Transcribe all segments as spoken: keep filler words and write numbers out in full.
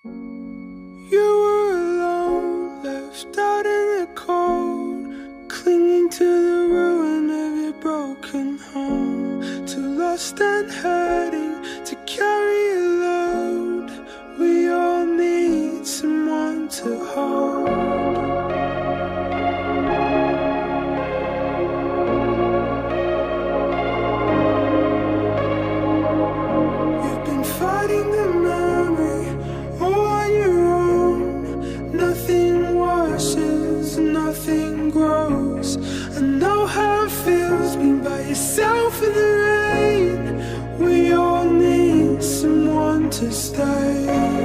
You were alone, left out in the cold, clinging to the ruin of your broken home. Too lost and hurting to carry a load. We all need someone to hold. You've been fighting the memory all on your own. Nothing washes, nothing grows. I know how it feels being by yourself in the rain. We all need someone to stay.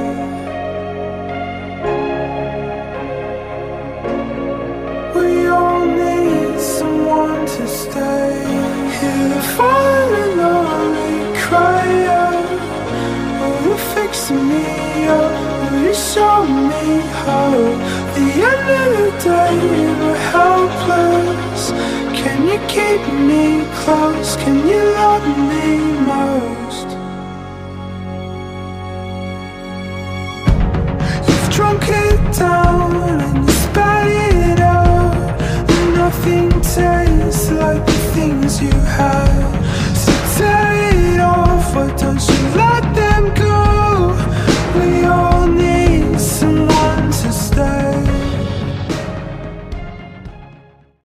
We all need someone to stay. Hear the falling lonely cry out. Oh, you're fixing me up. Oh, you show me how. The end of the day, we're helpless. Can you keep me close? Can you love me more?